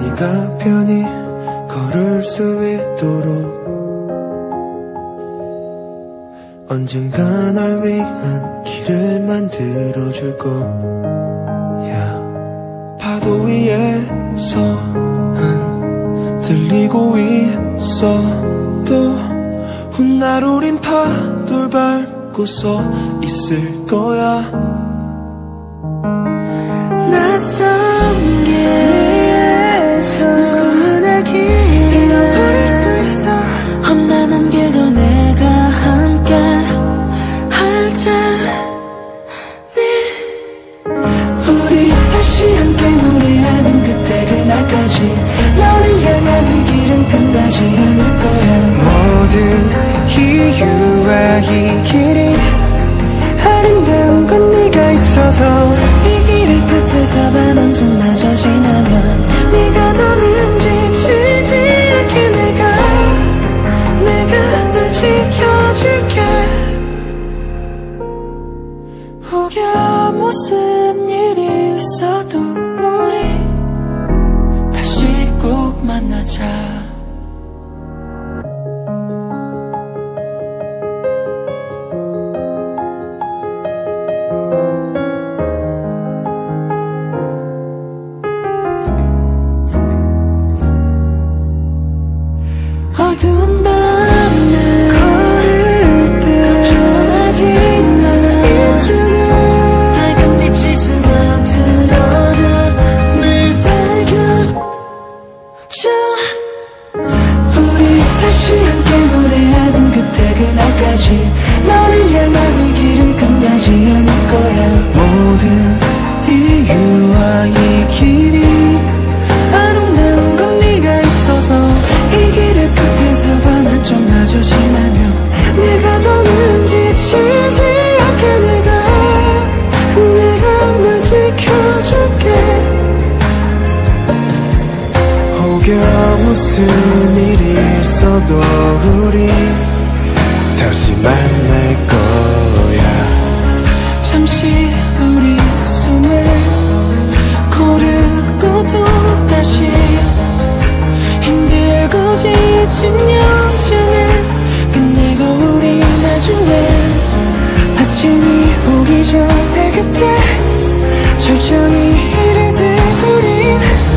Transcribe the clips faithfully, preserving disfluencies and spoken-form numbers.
네가 편히 걸을 수 있도록 언젠가 널 위한 길을 만들어줄 거야. 파도 위에서 흔들리고 있어도 훗날 우린 파도를 밟고서 있을 거야. 낯선 길에서 누구나 길을 잃어버릴 수 있어. 험난한 길도 내가 함께 할 테니 우리 다시 함께 노래하는 그때 그날까지 너를 향한 이 길은 끝나지 않을 거야. 모든 이유와 이 길이 아름다운 건 네가 있어서 이 길의 끝에서 반은 좀마저 지나면 네가 더는 지치지 않게 내가 내가 널 지켜줄게. 혹여 무슨 일이 있어도 우리 다시 꼭 만나자. 어두운 밤을 걸을 때 조마진 날 잊주는 밝은 빛이 스며들어도 늘 발견져. 우리 다시 함께 노래하는 그때 그날까지 너를 향한 이 길은 끝나지 않을 거야. 모든 이유와 이 길이 아름다운 건 네가 있어서 이 길의 끝에서 반환점 마저 지나면 네가 더는 지치지 않게 내가 내가 널 지켜줄게. 혹여 무슨 일이 있어도 우리 다시 만날 거야. 잠시 우리 숨을 고르고 또 다시 힘들고 지친 여정을 끝내고 우리 나중에 아침이 오기 전에 그때 철저히 이르듯 우린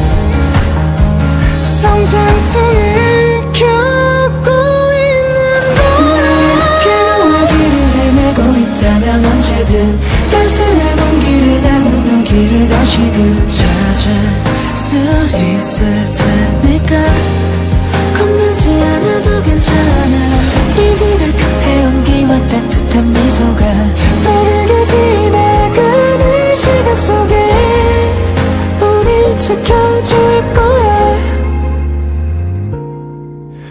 성장통을 겪고 있는 거야. 길과 길을 헤매고 있다면 언제든 따스한 길을 나누는 길을 다시금 찾을 수 있을 테니까 겁나지 않아도 괜찮아. 이 길의 끝에 온기와 따뜻한 미소가 빠르게 지나가는 시간 속에 우릴 지켜줄 거야.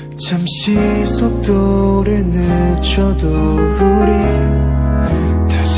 잠시 속도를 늦춰도 우리 다시